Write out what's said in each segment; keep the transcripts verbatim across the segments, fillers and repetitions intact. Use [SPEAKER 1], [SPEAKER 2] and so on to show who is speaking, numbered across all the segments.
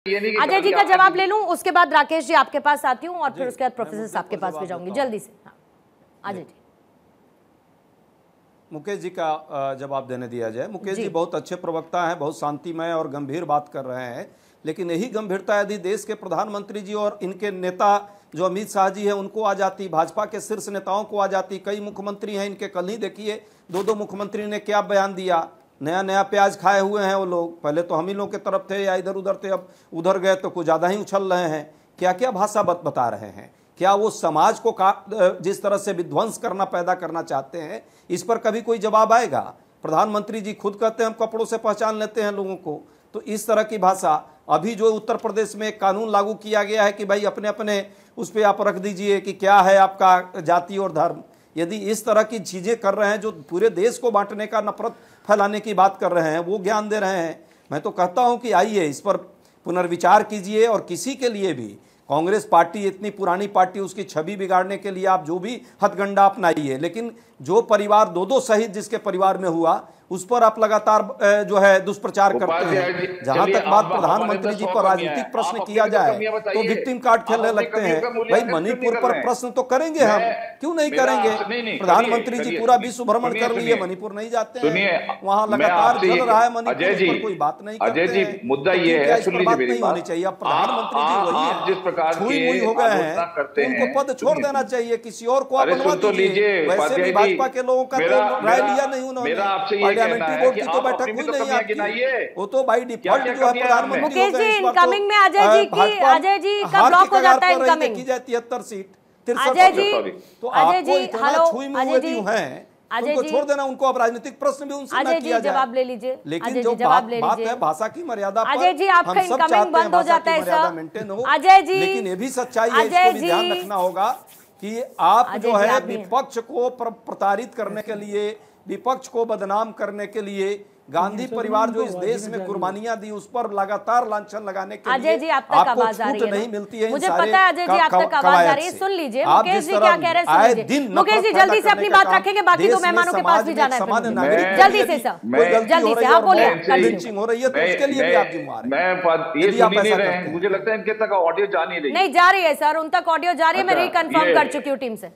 [SPEAKER 1] अजय जी का जवाब ले लूं, उसके बाद राकेश जी आपके पास आती हूं और फिर उसके बाद प्रोफेसर साहब के पास भी जाऊंगी जल्दी से। हाँ अजय जी।
[SPEAKER 2] मुकेश जी का जवाब देने दिया जाए। मुकेश जी, जी बहुत अच्छे प्रवक्ता हैं, बहुत शांतिमय और गंभीर बात कर रहे हैं, लेकिन यही गंभीरता यदि देश के प्रधानमंत्री जी और इनके नेता जो अमित शाह जी हैं उनको आ जाती, भाजपा के शीर्ष नेताओं को आ जाती, कई मुख्यमंत्री हैं इनके, कल ही देखिए दो दो मुख्यमंत्री ने क्या बयान दिया, नया नया प्याज खाए हुए हैं वो लोग। पहले तो हम ही लोग के तरफ थे या इधर उधर थे, अब उधर गए तो कुछ ज़्यादा ही उछल रहे हैं। क्या क्या भाषा बत बता रहे हैं, क्या वो समाज को का जिस तरह से विध्वंस करना पैदा करना चाहते हैं, इस पर कभी कोई जवाब आएगा? प्रधानमंत्री जी खुद कहते हैं हम कपड़ों से पहचान लेते हैं लोगों को, तो इस तरह की भाषा। अभी जो उत्तर प्रदेश में एक कानून लागू किया गया है कि भाई अपने अपने उस पर आप रख दीजिए कि क्या है आपका जाति और धर्म। यदि इस तरह की चीज़ें कर रहे हैं जो पूरे देश को बांटने का, नफरत फैलाने की बात कर रहे हैं, वो ज्ञान दे रहे हैं, मैं तो कहता हूं कि आइए इस पर पुनर्विचार कीजिए। और किसी के लिए भी, कांग्रेस पार्टी इतनी पुरानी पार्टी, उसकी छवि बिगाड़ने के लिए आप जो भी हथगंडा अपनाइए, लेकिन जो परिवार दो दो शहीद जिसके परिवार में हुआ उस पर आप लगातार जो है दुष्प्रचार करते हैं। जहां तक बात प्रधानमंत्री जी पर राजनीतिक प्रश्न किया जाए तो विक्टिम कार्ड खेलने लगते हैं। भाई मणिपुर पर प्रश्न तो करेंगे हम, क्यों नहीं करेंगे? प्रधानमंत्री जी पूरा विश्व भ्रमण कर लिए, मणिपुर नहीं जाते हैं, वहां लगातार चल रहा है मणिपुर पर, कोई बात नहीं करते हैं।
[SPEAKER 3] मुद्दा ये है,
[SPEAKER 2] इस पर बात नहीं होनी चाहिए। अब प्रधानमंत्री जी वही है,
[SPEAKER 3] जिस प्रकार
[SPEAKER 2] छुई मुई हो गए हैं, उनको पद छोड़ देना चाहिए, किसी और को आप बनवा दीजिए। वैसे भी भाजपा के लोगों का राय लिया नहीं उन्होंने, पार्लियामेंट्री बोर्ड की तो बैठक हुई नहीं आपकी, वो तो बाई डिफॉल्ट जो है प्रधानमंत्री।
[SPEAKER 1] मुकेश जी इनकमिंग में अजय जी की, अजय जी का ब्लॉक हो जाता है इनकमिंग
[SPEAKER 2] की जाती है तिहत्तर सीट।
[SPEAKER 1] अजय जी,
[SPEAKER 2] तो आपको इतना छुई मुई क्यों है? उनको छोड़ देना, उनको अब राजनीतिक प्रश्न भी उनसे ना किया जाए।
[SPEAKER 1] जवाब ले लीजिए।
[SPEAKER 2] लेकिन जो बात बात है भाषा की मर्यादा पर,
[SPEAKER 1] अजय जी आपका इनकमिंग बंद हो जाता है सर।
[SPEAKER 2] मेंटेन हो
[SPEAKER 1] अजय जी,
[SPEAKER 2] लेकिन ये भी सच्चाई है, इसको भी ध्यान रखना होगा कि आप जो है विपक्ष को प्रताड़ित करने के लिए, विपक्ष को बदनाम करने के लिए गांधी परिवार जो इस देश में कुर्बानियां दी उस पर लगातार लांछन लगाने के
[SPEAKER 1] अजय जी आप तक आवाज आ रही है,
[SPEAKER 2] नहीं मिलती है।
[SPEAKER 1] मुझे पता है अजय जी आप तक आवाज आ रही है, सुन लीजिए मुकेश जी क्या कह रहे हैं, सुन लीजिए। मुकेश जी जल्दी से अपनी बात रखेंगे, बाकी दो मेहमानों के पास भी जाना है, जल्दी से सर, जल्दी से आप बोलिए।
[SPEAKER 2] लिंचिंग हो रही है तो उसके लिए भी आप जिम्मेदार हैं।
[SPEAKER 3] मैं ये सुन नहीं रहे हैं, मुझे लगता है इनके तक ऑडियो जा नहीं रही।
[SPEAKER 1] नहीं जा रही है सर, उन तक ऑडियो जा रही है, मैं रिकन्फर्म कर चुकी हूँ टीम से।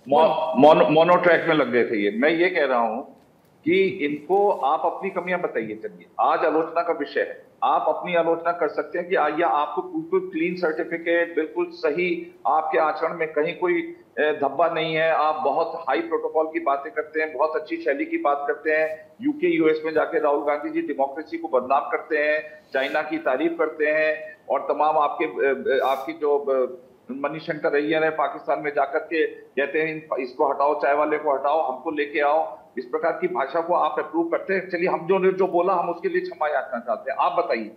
[SPEAKER 3] मोनो ट्रैक में लग गए थे ये। मैं ये कह रहा हूँ कि इनको आप अपनी कमियां बताइए। चलिए आज आलोचना का विषय है, आप अपनी आलोचना कर सकते हैं कि आइया आपको बिल्कुल क्लीन सर्टिफिकेट, बिल्कुल सही, आपके आचरण में कहीं कोई धब्बा नहीं है, आप बहुत हाई प्रोटोकॉल की बातें करते हैं, बहुत अच्छी शैली की बात करते हैं। यूके यूएस में जाके राहुल गांधी जी डेमोक्रेसी को बदनाम करते हैं, चाइना की तारीफ करते हैं, और तमाम आपके आपकी जो मणिशंकर अय्यर है पाकिस्तान में जाकर के कहते हैं इसको हटाओ, चाय वाले को हटाओ, हमको लेके आओ। इस प्रकार की भाषा को आप अप्रूव करते हैं। चलिए हम जो जो बोला हम उसके लिए क्षमा याचना चाहते हैं। आप बताइए,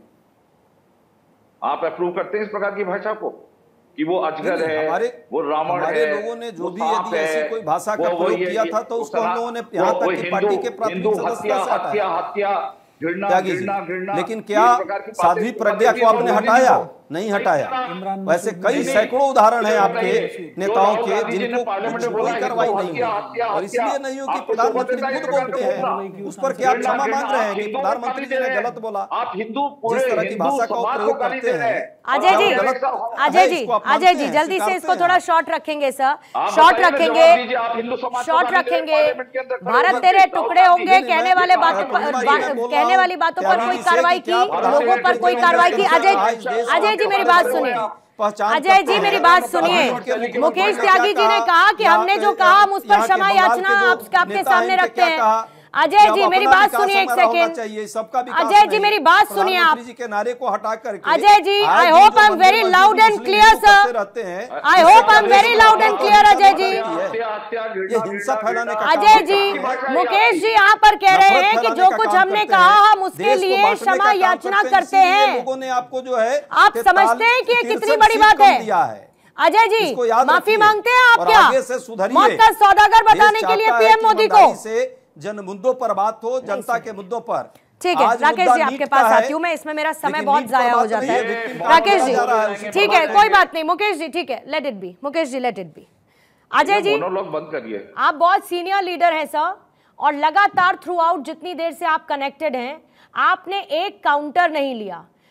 [SPEAKER 3] आप अप्रूव करते हैं इस प्रकार की भाषा को कि वो अजगर है, हमारे, वो रावण है,
[SPEAKER 2] लोगों ने जो भी यदि ऐसी कोई भाषा का प्रयोग किया था तो उसको हम लोगों ने यहाँ तक कि पार्टी के प्राथमिक सदस्य से हटाया, हत्या घृणा घृणा घृणा। लेकिन क्या साध्वी प्रज्ञा को आपने हटाया? नहीं हटाया। वैसे कई सैकड़ों उदाहरण हैं आपके नेताओं के जिनको कोई कार्रवाई नहीं हुई, और इसलिए नहीं हुई कि प्रधानमंत्री खुद बोलते हैं उस पर क्या क्षमा मांग रहे हैं कि प्रधानमंत्री जी ने गलत बोला।
[SPEAKER 3] आप हिंदू
[SPEAKER 2] जिस तरह की भाषा का प्रयोग करते हैं।
[SPEAKER 1] अजय जी, अजय जी, अजय जी जल्दी से इसको थोड़ा शॉर्ट रखेंगे सर, शॉर्ट रखेंगे, शॉर्ट रखेंगे। भारत तेरे टुकड़े होंगे कहने वाले बातों कहने वाली बातों पर कोई कार्रवाई की, लोगों पर कोई कार्रवाई की। अजय अजय जी मेरी बात सुनिए, अजय जी मेरी बात सुनिए। मुकेश त्यागी जी ने कहा कि हमने जो कहा हम उस पर क्षमा याचना आपके सामने रखते हैं। अजय जी मेरी बात सुनिए एक सेकेंड। अजय जी मेरी बात सुनिए आप
[SPEAKER 2] के नारे को हटा करके।
[SPEAKER 1] Ajay ji I hope I am very loud and clear sir, I hope I am very loud and clear. Ajay ji,
[SPEAKER 2] ये हिंसा फैलाने का
[SPEAKER 1] अजय जी, मुकेश जी यहाँ पर कह रहे हैं कि जो कुछ हमने कहा हम उसके लिए क्षमा याचना करते हैं।
[SPEAKER 2] लोगों ने आपको जो है,
[SPEAKER 1] आप समझते हैं कि ये कितनी बड़ी बात है? अजय जी माफी मांगते हैं आप क्या? मौत का सौदागर बताने के लिए पीएम मोदी को
[SPEAKER 2] जन मुद्दों पर बात हो, जनता के मुद्दों पर।
[SPEAKER 1] ठीक है राकेश जी आपके पास आती हूँ मैं, इसमें मेरा समय बहुत जाया हो जाता है। राकेश जी ठीक है, कोई बात नहीं। मुकेश जी ठीक है, let it be. Mukesh ji let it be. Ajay ji
[SPEAKER 3] बंद करिए,
[SPEAKER 1] आप बहुत सीनियर लीडर हैं सर, और लगातार थ्रू आउट जितनी देर से आप कनेक्टेड हैं आपने एक काउंटर नहीं लिया।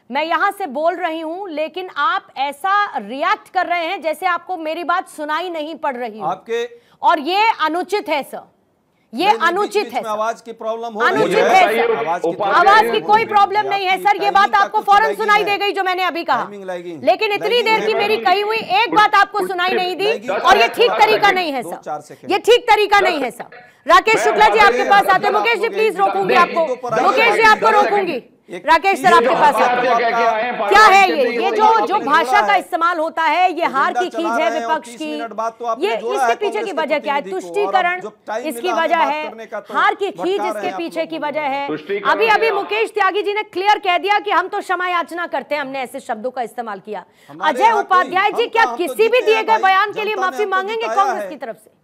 [SPEAKER 1] मैं यहां से बोल रही हूं, लेकिन आप ऐसा रिएक्ट कर रहे हैं जैसे आपको मेरी बात सुनाई नहीं पड़ रही हो
[SPEAKER 2] आपके,
[SPEAKER 1] और ये अनुचित है सर, ये अनुचित है।
[SPEAKER 2] आवाज की प्रॉब्लम हो
[SPEAKER 1] अनुचित
[SPEAKER 2] रही
[SPEAKER 1] है
[SPEAKER 2] है।
[SPEAKER 1] सर, आवाज की कोई प्रॉब्लम नहीं है सर, ये बात आपको फौरन सुनाई दे गई जो मैंने अभी कहा, लेकिन इतनी देर की मेरी कही हुई एक बात आपको सुनाई नहीं दी, और ये ठीक तरीका नहीं है सर, ये ठीक तरीका नहीं है सर। राकेश शुक्ला जी आपके पास आते हैं। मुकेश जी प्लीज रोकूंगी आपको, मुकेश जी आपको रोकूंगी। राकेश सर आपके पास आते हैं। क्या है ये ये जो जो भाषा का इस्तेमाल होता है, ये हार की खींच है विपक्ष की, ये इसके पीछे की वजह क्या है? तुष्टीकरण इसकी वजह है, हार की खींच इसके पीछे की वजह है। अभी अभी मुकेश त्यागी जी ने क्लियर कह दिया कि हम तो क्षमा याचना करते हैं, हमने ऐसे शब्दों का इस्तेमाल किया। अजय उपाध्याय जी क्या किसी भी दिए गए बयान के लिए माफी मांगेंगे कांग्रेस की तरफ से?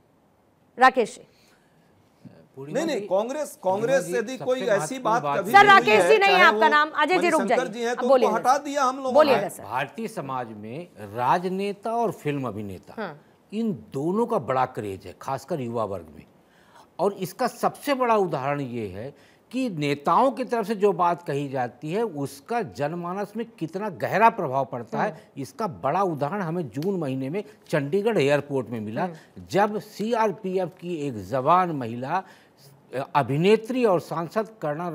[SPEAKER 1] राकेश जी
[SPEAKER 2] नहीं नहीं, कांग्रेस कांग्रेस यदि कोई ऐसी बात कभी
[SPEAKER 1] सर, राकेश जी नहीं है आपका नाम, अजय जी रुक जाइए,
[SPEAKER 2] तो बोलिए, हटा दिया हम लोगों
[SPEAKER 1] ने।
[SPEAKER 4] भारतीय समाज में राजनेता और फिल्म अभिनेता, हाँ। इन दोनों का बड़ा क्रेज है, खासकर युवा वर्ग में। और इसका सबसे बड़ा उदाहरण ये है कि नेताओं की तरफ से जो बात कही जाती है उसका जनमानस में कितना गहरा प्रभाव पड़ता है, इसका बड़ा उदाहरण हमें जून महीने में चंडीगढ़ एयरपोर्ट में मिला, जब सीआरपीएफ की एक जवान महिला अभिनेत्री और सांसद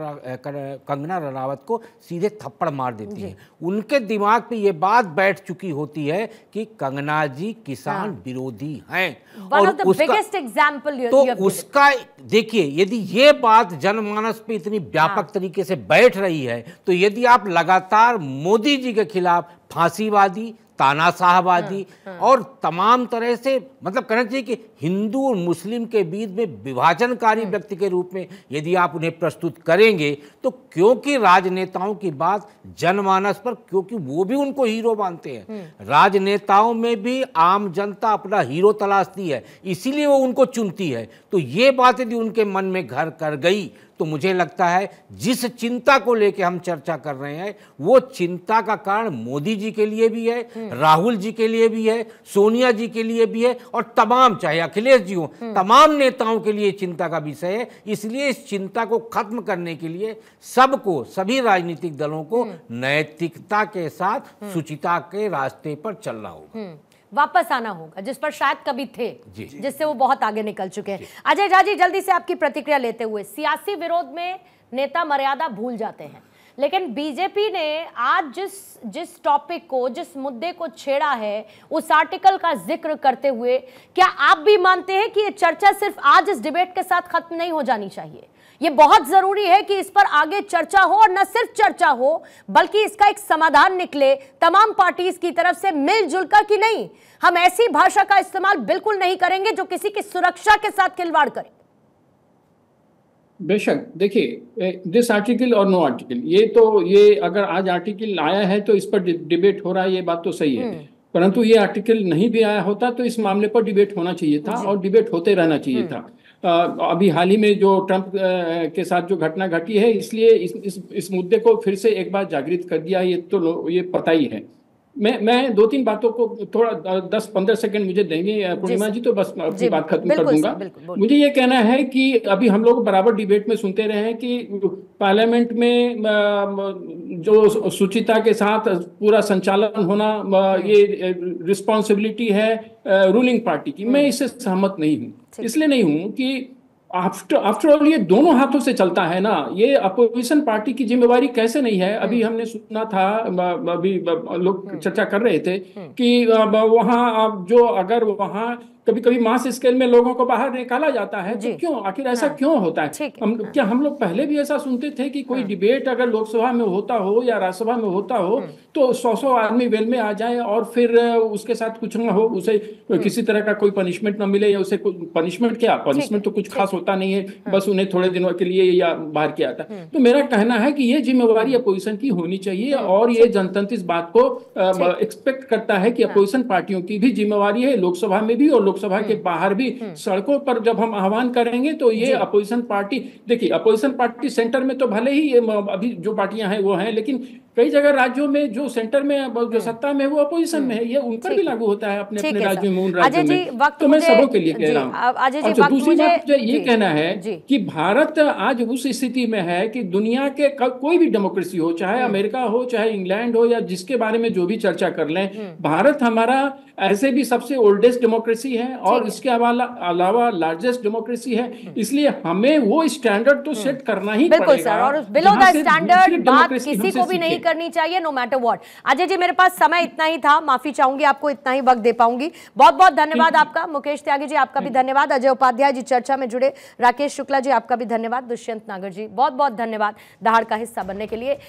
[SPEAKER 4] कंगना रनावत को सीधे थप्पड़ मार देती है। उनके दिमाग पे ये बात बैठ चुकी होती है कि कंगना जी किसान हाँ। विरोधी हैं। और उसका तो उसका देखिए, यदि ये बात जनमानस पे इतनी व्यापक हाँ। तरीके से बैठ रही है, तो यदि आप लगातार मोदी जी के खिलाफ फांसीवादी, तानाशाहवादी हाँ, हाँ। और तमाम तरह से मतलब कहना चाहिए कि हिंदू और मुस्लिम के बीच में विभाजनकारी व्यक्ति के रूप में यदि आप उन्हें प्रस्तुत करेंगे, तो क्योंकि राजनेताओं की बात जनमानस पर, क्योंकि वो भी उनको हीरो मानते हैं, राजनेताओं में भी आम जनता अपना हीरो तलाशती है, इसीलिए वो उनको चुनती है। तो ये बात यदि उनके मन में घर कर गई, तो मुझे लगता है जिस चिंता को लेकर हम चर्चा कर रहे हैं, वो चिंता का कारण मोदी जी के लिए भी है, राहुल जी के लिए भी है, सोनिया जी के लिए भी है, और तमाम, चाहे अखिलेश जी हो, तमाम नेताओं के लिए चिंता का विषय है। इसलिए इस चिंता को खत्म करने के लिए सबको, सभी राजनीतिक दलों को नैतिकता के साथ शुचिता के रास्ते पर चलना होगा,
[SPEAKER 1] वापस आना होगा, जिस पर शायद कभी थे, जिससे वो बहुत आगे निकल चुके हैं। अजय झा जी जल्दी से आपकी प्रतिक्रिया लेते हुए, सियासी विरोध में नेता मर्यादा भूल जाते हैं, लेकिन बीजेपी ने आज जिस जिस टॉपिक को, जिस मुद्दे को छेड़ा है, उस आर्टिकल का जिक्र करते हुए, क्या आप भी मानते हैं कि ये चर्चा सिर्फ आज इस डिबेट के साथ खत्म नहीं हो जानी चाहिए? ये बहुत जरूरी है कि इस पर आगे चर्चा हो, और न सिर्फ चर्चा हो बल्कि इसका एक समाधान निकले तमाम पार्टीज की तरफ से मिलजुल कर, कि नहीं हम ऐसी भाषा का इस्तेमाल बिल्कुल नहीं करेंगे जो किसी की सुरक्षा के साथ खिलवाड़ करे।
[SPEAKER 5] बेशक देखिए, दिस आर्टिकल और नो आर्टिकल, ये तो ये अगर आज आर्टिकल आया है तो इस पर डिबेट हो रहा है, ये बात तो सही है, परंतु ये आर्टिकल नहीं भी आया होता तो इस मामले पर डिबेट होना चाहिए था, और डिबेट होते रहना चाहिए था। अभी हाल ही में जो ट्रंप के साथ जो घटना घटी है, इसलिए इस, इस इस मुद्दे को फिर से एक बार जागृत कर दिया, ये तो ये पता ही है। मैं मैं दो तीन बातों को थोड़ा दस पंद्रह सेकंड मुझे देंगे पूर्णिमा जी, तो बस अपनी बात खत्म कर दूंगा। मुझे ये कहना है कि अभी हम लोग बराबर डिबेट में सुनते रहे हैं कि पार्लियामेंट में जो शुचिता के साथ पूरा संचालन होना, ये रिस्पॉन्सिबिलिटी है रूलिंग पार्टी की। मैं इससे सहमत नहीं हूँ, इसलिए नहीं हूँ कि आफ्टर आफ्टर ऑल ये दोनों हाथों से चलता है ना, ये अपोजिशन पार्टी की जिम्मेवारी कैसे नहीं है। अभी हमने सुना था, अभी लोग चर्चा कर रहे थे कि वहाँ जो अगर वहाँ कभी कभी मास स्केल में लोगों को बाहर निकाला जाता है, तो क्यों, आखिर ऐसा हाँ, क्यों होता है? हम क्या हम लोग पहले भी ऐसा सुनते थे कि कोई हाँ, डिबेट अगर लोकसभा में होता हो या राज्यसभा में होता हो तो सौ सौ आदमी वेल में आ जाए और फिर उसके साथ कुछ ना हो, उसे किसी तरह का कोई पनिशमेंट ना मिले, या उसे पनिशमेंट क्या, पनिशमेंट तो कुछ खास होता नहीं है, बस उन्हें थोड़े दिनों के लिए या बाहर किया था। तो मेरा कहना है कि ये जिम्मेवारी अपोजिशन की होनी चाहिए, और ये जनतंत्र इस बात को एक्सपेक्ट करता है कि अपोजिशन पार्टियों की भी जिम्मेवारी है, लोकसभा में भी और लोकसभा के बाहर भी। सड़कों पर जब हम आह्वान करेंगे तो ये अपोजिशन पार्टी, देखिए अपोजिशन पार्टी सेंटर में तो भले ही अभी जो पार्टियां हैं वो हैं, लेकिन कई जगह राज्यों में जो सेंटर में जो सत्ता में है वो अपोजिशन में है, ये उन पर भी लागू होता है अपने अपने राज्यों में, उन राज्यों में। तो मैं सबों के लिए कह रहा हूँ। अच्छा, दूसरी बात मुझे ये कहना है कि भारत आज उस स्थिति में है कि दुनिया के कोई भी डेमोक्रेसी हो, चाहे अमेरिका हो, चाहे इंग्लैंड हो, या जिसके बारे में जो भी चर्चा कर लें, भारत हमारा ऐसे भी सबसे ओल्डेस्ट डेमोक्रेसी है और इसके अलावा लार्जेस्ट डेमोक्रेसी है। इसलिए हमें वो स्टैंडर्ड तो सेट करना ही
[SPEAKER 1] बिल्कुल सर, और बिलो द स्टैंडर्ड बात किसी को भी नहीं करनी चाहिए, no matter what. Ajay ji, मेरे पास समय इतना ही था, माफी चाहूंगी, आपको इतना ही वक्त दे पाऊंगी। बहुत बहुत धन्यवाद आपका। मुकेश त्यागी जी, आपका भी धन्यवाद। अजय उपाध्याय जी, चर्चा में जुड़े। राकेश शुक्ला जी, आपका भी धन्यवाद। दुष्यंत नागर जी, बहुत बहुत धन्यवाद दहाड़ का हिस्सा बनने के लिए।